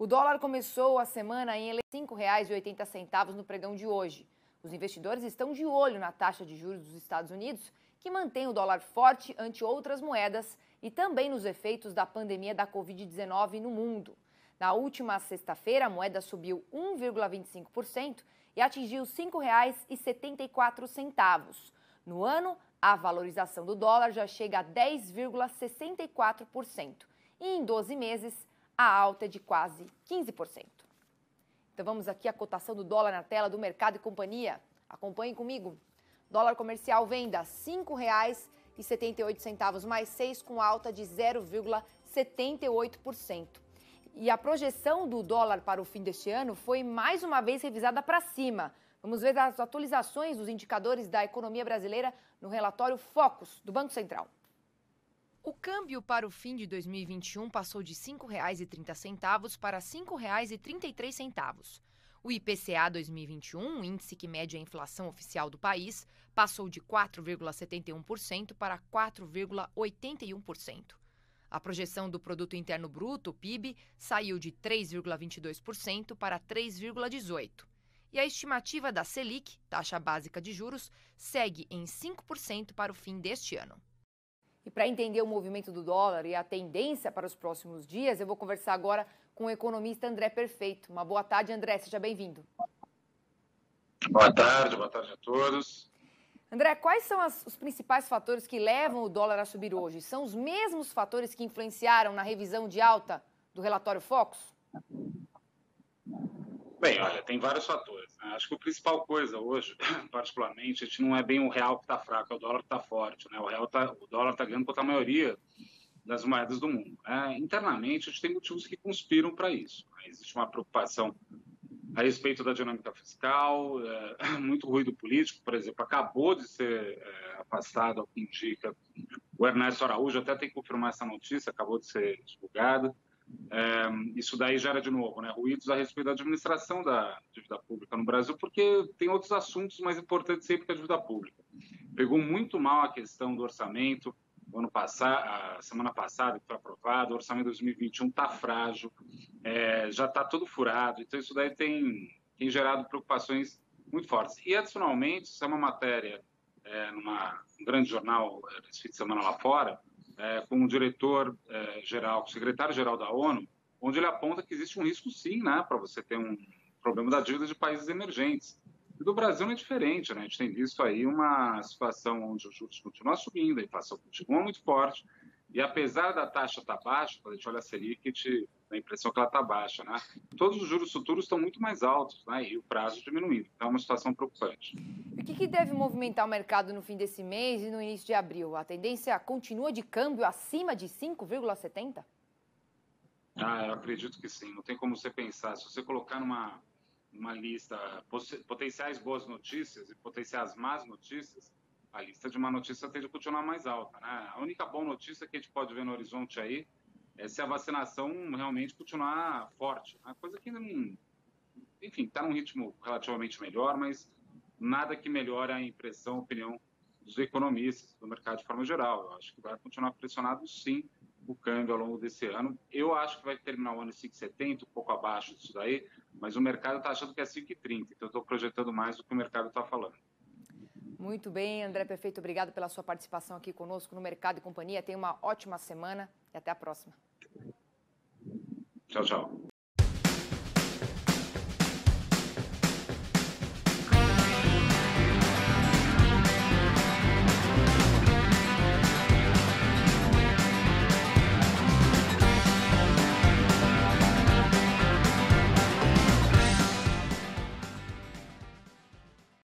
O dólar começou a semana em R$ 5,80 no pregão de hoje. Os investidores estão de olho na taxa de juros dos Estados Unidos, que mantém o dólar forte ante outras moedas e também nos efeitos da pandemia da Covid-19 no mundo. Na última sexta-feira, a moeda subiu 1,25% e atingiu R$ 5,74. No ano, a valorização do dólar já chega a 10,64%. E em 12 meses, a alta é de quase 15%. Então vamos aqui à cotação do dólar na tela do Mercado e Companhia. Acompanhem comigo. Dólar comercial venda R$ 5,78 mais 6, com alta de 0,78%. E a projeção do dólar para o fim deste ano foi mais uma vez revisada para cima. Vamos ver as atualizações dos indicadores da economia brasileira no relatório Focus do Banco Central. O câmbio para o fim de 2021 passou de R$ 5,30 para R$ 5,33. O IPCA 2021, o índice que mede a inflação oficial do país, passou de 4,71% para 4,81%. A projeção do Produto Interno Bruto, o PIB, saiu de 3,22% para 3,18%. E a estimativa da Selic, taxa básica de juros, segue em 5% para o fim deste ano. E para entender o movimento do dólar e a tendência para os próximos dias, eu vou conversar agora com o economista André Perfeito. Uma boa tarde, André, seja bem-vindo. Boa tarde a todos. André, quais são os principais fatores que levam o dólar a subir hoje? São os mesmos fatores que influenciaram na revisão de alta do relatório Focus? Bem, olha, tem vários fatores, né? Acho que a principal coisa hoje, particularmente, a gente não é bem o real que está fraco, é o dólar que está forte, né? O dólar está ganhando contra a maioria das moedas do mundo, né? Internamente, a gente tem motivos que conspiram para isso. Existe uma preocupação a respeito da dinâmica fiscal, muito ruído político, por exemplo, acabou de ser afastado, ao que indica, o Ernesto Araújo, até tem que confirmar essa notícia, acabou de ser divulgada. Isso daí gera, de novo, né, ruídos a respeito da administração da dívida pública no Brasil, porque tem outros assuntos mais importantes sempre que a dívida pública. Pegou muito mal a questão do orçamento, ano passado, a semana passada, que foi aprovado, o orçamento de 2021 está frágil, já está todo furado, então isso daí tem gerado preocupações muito fortes. E, adicionalmente, isso é uma matéria num grande jornal esse fim de semana lá fora, com o diretor-geral, o secretário-geral da ONU, onde ele aponta que existe um risco, sim, né, para você ter um problema da dívida de países emergentes. E do Brasil não é diferente, né? A gente tem visto aí uma situação onde os juros continuam subindo, a inflação continua muito forte, e apesar da taxa estar baixa, quando a gente olha a Selic, a gente tem a impressão que ela está baixa, né? Todos os juros futuros estão muito mais altos, né? E o prazo diminuindo. Então é uma situação preocupante. E o que deve movimentar o mercado no fim desse mês e no início de abril? A tendência continua de câmbio acima de 5,70? Eu acredito que sim. Não tem como você pensar. Se você colocar numa lista potenciais boas notícias e potenciais más notícias, a lista de má notícia tende a continuar mais alta, né? A única boa notícia que a gente pode ver no horizonte aí é se a vacinação realmente continuar forte, né? Coisa que não, enfim, está num ritmo relativamente melhor, mas nada que melhore a impressão, a opinião dos economistas, do mercado de forma geral. Eu acho que vai continuar pressionado, sim, o câmbio ao longo desse ano. Eu acho que vai terminar o ano em 5,70, um pouco abaixo disso daí, mas o mercado está achando que é 5,30, então eu estou projetando mais do que o mercado está falando. Muito bem, André Perfeito, obrigado pela sua participação aqui conosco no Mercado e Companhia. Tenha uma ótima semana e até a próxima. Tchau, tchau.